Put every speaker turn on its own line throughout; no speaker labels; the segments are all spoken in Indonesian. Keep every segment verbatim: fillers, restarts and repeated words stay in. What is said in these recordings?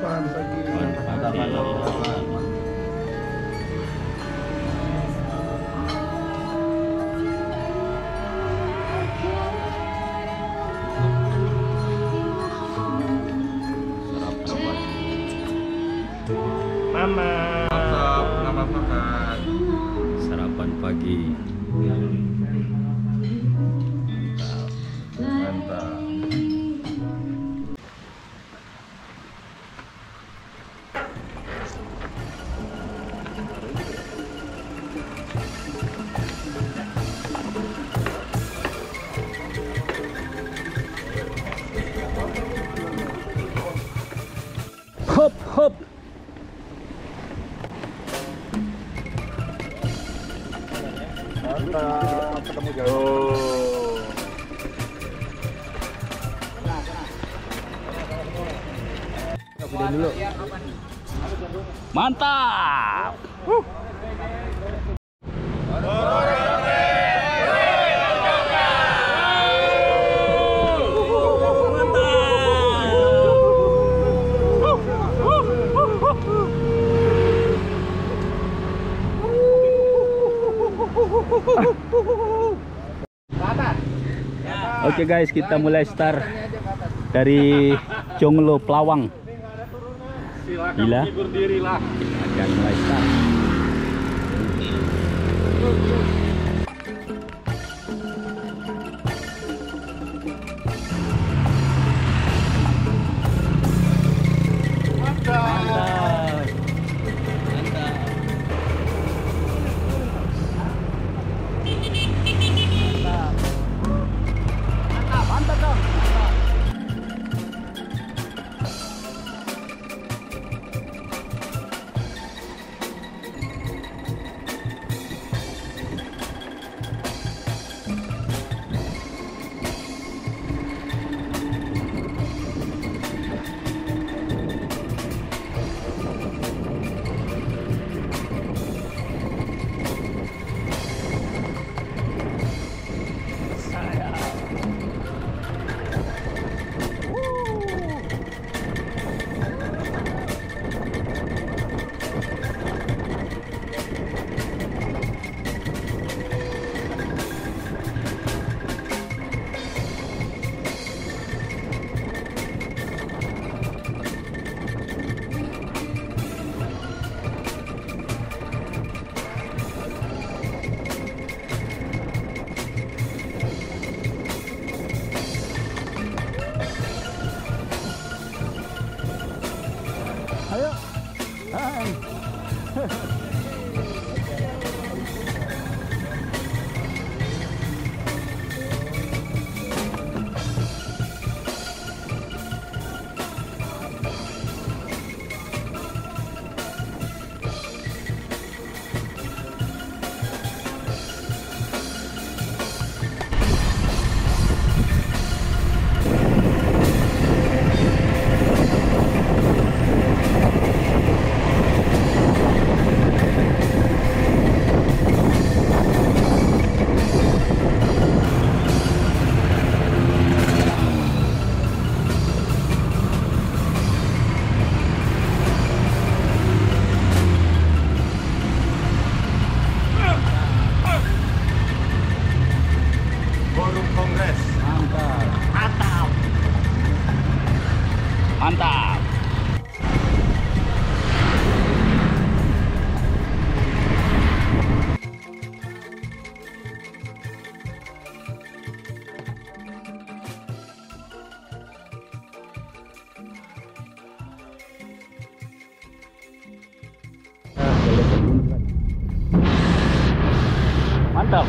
sarapan pagi.
Mantap pagi.
Mama.
Mantap, selamat makan. Sarapan pagi. Mantap.
Hop hop.
Mantap, ketemu jauh.
Dulu. Mantap. Huh. Oke guys, kita mulai start dari Jonglo Pelawang. Gila. Akan mulai start. Mantap. Mantap dong. Ayo. Hai.
Forum Kongres.
Mantap.
Mantap.
Mantap. Mantap.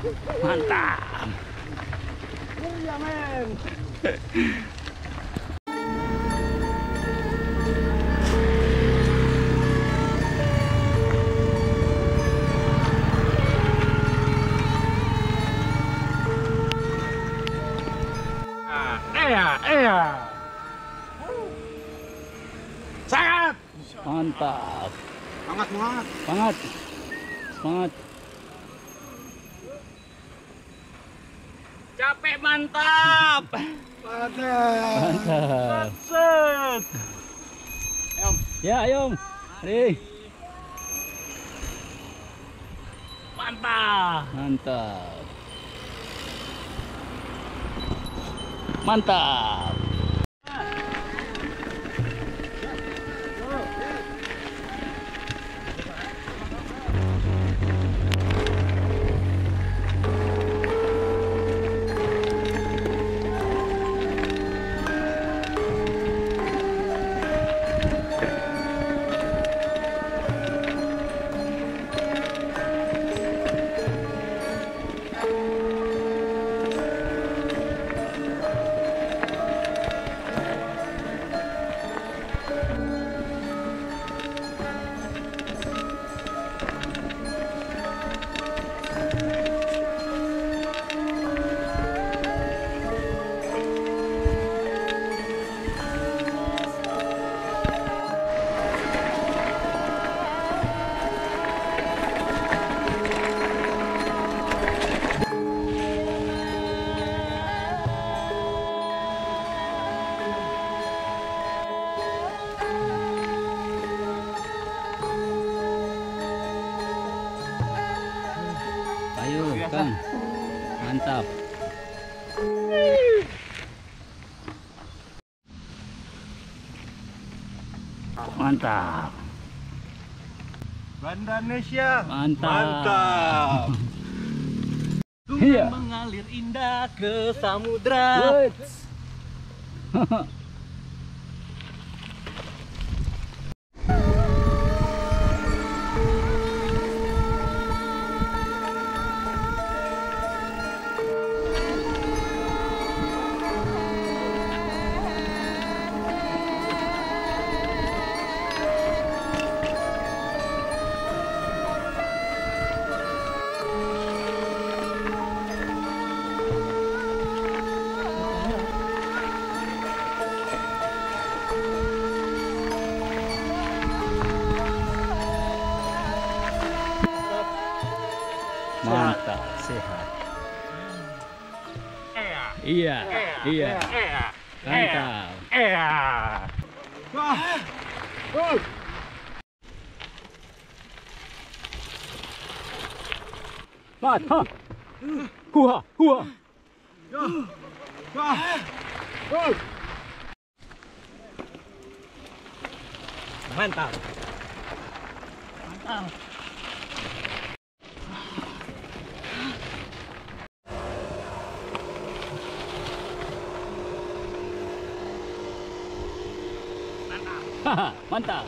Mantap.
Iya men. Iya, iya. Sangat.
Mantap.
Semangat, semangat.
Semangat. Semangat.
Capek mantap.
Mantap.
Set.
Ya, Ayong. Mari.
Mantap.
Mantap. Mantap. Ayo, Kang. Mantap. Mantap.
Banda Indonesia.
Mantap.
Mantap.
Iya.
Mengalir indah ke samudra.
Wait. Mantap.
Sehat.
Iya. Iya. Mantap.
Iya.
Mantap. Hua, hua.
Mantap.
Haha, mantap.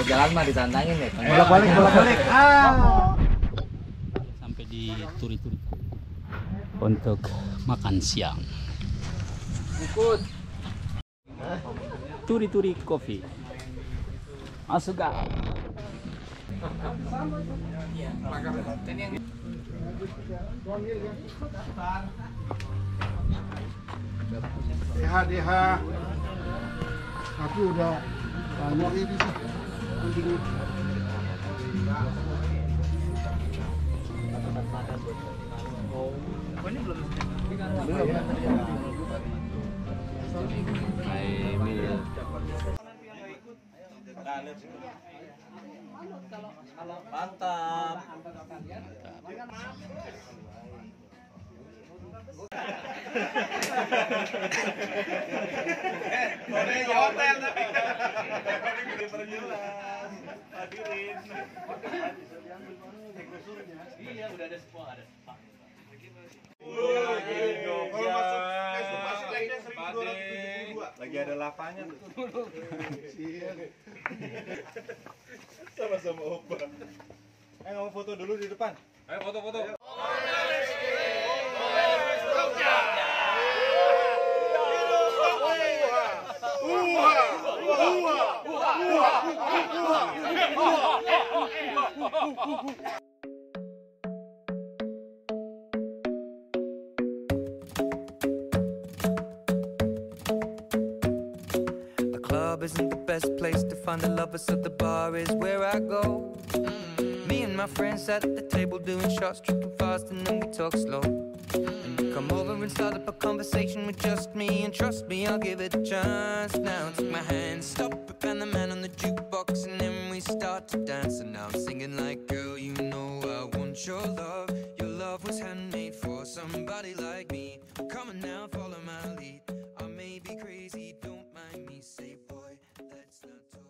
jalan mah ditantangin ya.
Bolak-balik, bolak-balik. Ah.
Sampai di Turi-Turi untuk makan siang.
Ikut.
Turi-Turi Coffee. Masuk gak?
Deha, deha. Tapi udah banyak ini sih. Anjingnya.
Mantap. Iya, udah ada semua, ada spa.
Lagi ada lavanya tuh. Sama-sama opa. Eh, mau foto dulu di depan. Ayo foto-foto.
The club isn't the best place to find the lovers, so the bar is where I go. Me and my friends at the table doing shots, tripping fast, and then we talk slow. And you come over and start up a conversation with just me, and trust me, I'll give it a chance. Now take my hand, stop it, and the man on the jukebox, and then we start to dance. And now I'm singing like, girl, you know I want your love. Your love was handmade for somebody like me. Come on now, follow my lead. I may be crazy, don't mind me. Say, boy, let's not talk.